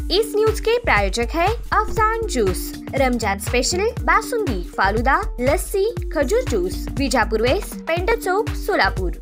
इस न्यूज के प्रायोजक है अफसान जूस, रमजान स्पेशल बासुंदी, फालूदा, लस्सी, खजूर जूस, विजापूर वेस्ट, पेंटा चौक, सोलापूर।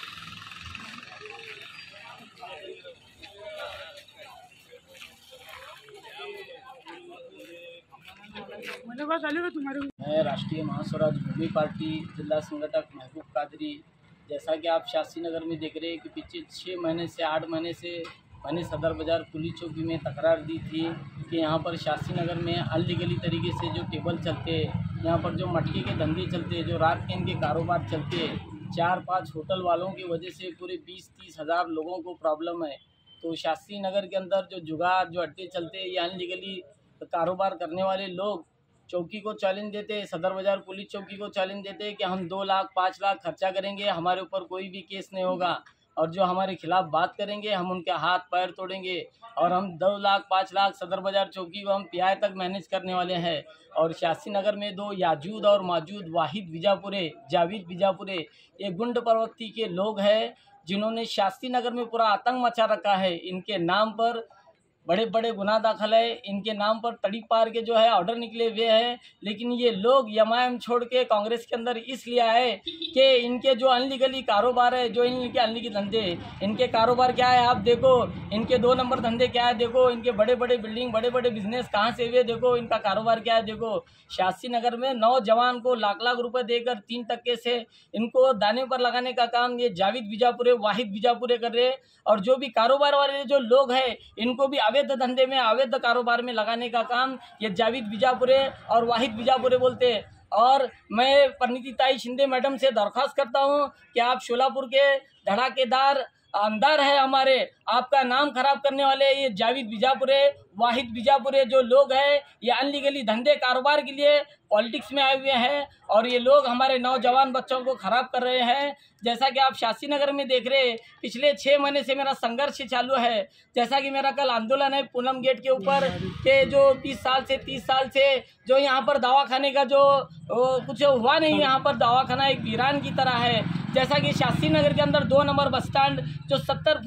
मैं राष्ट्रीय महास्वराज भूमि पार्टी जिला संगठक महबूब कादरी। जैसा कि आप शास्त्री नगर में देख रहे हैं कि पिछले 6 महीने से 8 महीने से मैंने सदर बाज़ार पुलिस चौकी में तकरार दी थी कि यहाँ पर शास्त्री नगर में अनलीगली तरीके से जो टेबल चलते हैं, यहाँ पर जो मटके के धंधे चलते हैं, जो रात के इनके कारोबार चलते हैं, 4-5 होटल वालों की वजह से पूरे 20-30 हज़ार लोगों को प्रॉब्लम है। तो शास्त्री नगर के अंदर जो जुगाड़ जो अड्डे चलते हैं, ये अनलीगली कारोबार करने वाले लोग चौकी को चैलेंज देते हैं, सदर बाज़ार पुलिस चौकी को चैलेंज देते हैं कि हम 2 लाख 5 लाख खर्चा करेंगे, हमारे ऊपर कोई भी केस नहीं होगा, और जो हमारे खिलाफ बात करेंगे हम उनके हाथ पैर तोड़ेंगे, और हम 2 लाख 5 लाख सदर बाज़ार चौकी को हम पीआई तक मैनेज करने वाले हैं। और शास्त्री नगर में 2 याजूद और माजूद वाहिद बीजापुरे, जावेद बीजापुरे, ये गुंड प्रवृत्ति के लोग हैं जिन्होंने शास्त्री नगर में पूरा आतंक मचा रखा है। इनके नाम पर बड़े बड़े गुनाह दाखिल है, इनके नाम पर तड़ी पार के जो है ऑर्डर निकले हुए हैं। लेकिन ये लोग एमआईएम छोड़ के कांग्रेस के अंदर इसलिए आए कि इनके जो अनलीगली कारोबार है, जो इनके अनलीगली धंधे, इनके कारोबार क्या है आप देखो, इनके 2 नंबर धंधे क्या है देखो, इनके बड़े बड़े बिल्डिंग, बड़े बड़े बिजनेस कहाँ से हुए देखो, इनका कारोबार क्या है देखो। शास्त्री नगर में नौजवान को लाख लाख रुपए देकर 3 टक्के से इनको दाने पर लगाने का काम ये जावेद बीजापुरे, वाहिद बीजापुरे कर रहे हैं। और जो भी कारोबार वाले जो लोग हैं, इनको भी अवैध धंधे में, अवैध कारोबार में लगाने का काम ये जावेद बीजापुरे और वाहिद बीजापुरे बोलते हैं। और मैं परिणीति शिंदे मैडम से दरख्वास्त करता हूं कि आप शोलापुर के धड़ाकेदार अंदर है हमारे, आपका नाम खराब करने वाले ये जावेद बीजापुरे, वाहिद बीजापुरे जो लोग हैं, ये अनलीगली धंधे कारोबार के लिए पॉलिटिक्स में आए हुए हैं, और ये लोग हमारे नौजवान बच्चों को खराब कर रहे हैं। जैसा कि आप शास्त्री नगर में देख रहे हैं, पिछले 6 महीने से मेरा संघर्ष चालू है। जैसा कि मेरा कल आंदोलन है पूनम गेट के ऊपर के जो 30 साल से जो यहाँ पर दवाखाने का जो कुछ हुआ नहीं, यहाँ पर दवाखाना एक वीरान की तरह है। जैसा कि शास्त्री नगर के अंदर 2 नंबर बस स्टैंड जो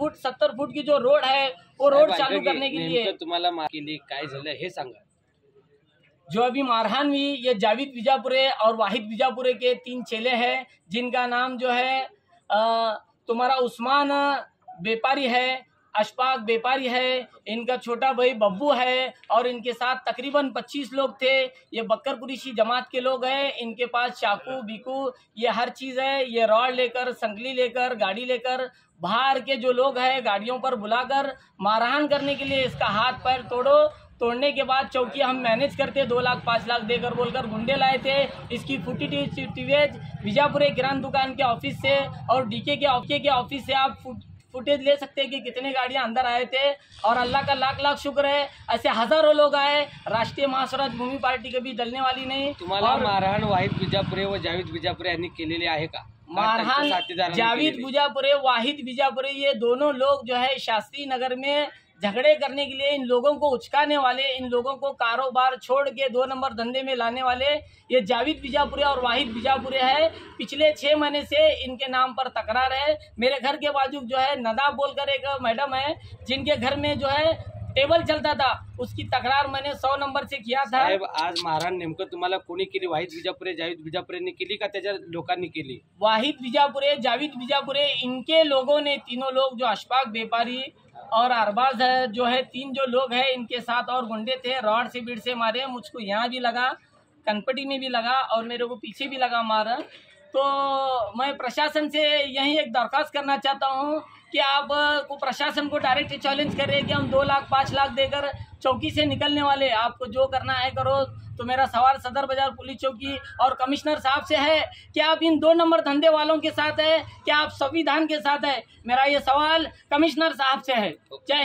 70 फुट की जो रोड है, वो रोड चालू करने के लिए तुम्हाला काय झालं हे सांगा। जो अभी मारहान हुई, ये जावेद बीजापुरे और वाहिद बीजापुरे के 3 चेले हैं, जिनका नाम जो है तुम्हारा उस्मान व्यापारी है, अशफाक व्यापारी है, इनका छोटा भाई बब्बू है, और इनके साथ तकरीबन 25 लोग थे। ये बक्कर कुरैशी जमात के लोग हैं। इनके पास चाकू बीकू ये हर चीज़ है। ये रॉड लेकर, संगली लेकर, गाड़ी लेकर बाहर के जो लोग हैं गाड़ियों पर बुलाकर मारहान करने के लिए इसका हाथ पैर तोड़ने के बाद चौकी हम मैनेज करते 2 लाख 5 लाख देकर बोलकर गुंडे लाए थे। इसकी फुटेज बीजापुरे किराना दुकान के ऑफिस से और डीके के ऑफिस से आप फुटेज ले सकते हैं कि कितने गाड़ियां अंदर आए थे। और अल्लाह का लाख लाख शुक्र है, ऐसे हजारों लोग आए। राष्ट्रीय महास्वराज भूमि पार्टी कभी दलने वाली नहीं। तुम्हाला मारहाण वाहिद बीजापुरे व जावेद बीजापुरे यांनी केलेली आहे का? मारहाण जावेद बीजापुरे, वाहिद बीजापुरे, ये दोनों लोग जो है शास्त्री नगर में झगड़े करने के लिए इन लोगों को उचकाने वाले, इन लोगों को कारोबार छोड़ के 2 नंबर धंधे में लाने वाले ये जावेद बीजापुरे और वाहिद बीजापुरे है। पिछले 6 महीने से इनके नाम पर तकरार है। मेरे घर के बाजू जो है नदा बोलकर एक मैडम है, जिनके घर में जो है टेबल चलता था, उसकी तक्रार मैंने 100 नंबर से किया था। साहेब, आज मारहाण नेमकं तुम्हाला कोणी केली? वाहिद बीजापुरे, जावेद बीजापुरेंनी केली का त्याच्या लोकांनी केली? वाहिद बीजापुरे, जावेद बीजापुरे, इनके लोगों ने, तीनों लोग जो अशफाक व्यापारी और अरबाज है जो है, 3 जो लोग हैं, इनके साथ और गुंडे थे, रॉड से बीड़ से मारे। मुझको यहाँ भी लगा, कनपटी में भी लगा, और मेरे को पीछे भी लगा मारा। तो मैं प्रशासन से यही एक दरख्वास्त करना चाहता हूँ कि आप को प्रशासन को डायरेक्ट चैलेंज कर रहे हैं कि हम 2 लाख 5 लाख देकर चौकी से निकलने वाले, आपको जो करना है करो। तो मेरा सवाल सदर बाजार पुलिस चौकी और कमिश्नर साहब से है कि आप इन 2 नंबर धंधे वालों के साथ है, क्या आप संविधान के साथ है? मेरा ये सवाल कमिश्नर साहब से है। जय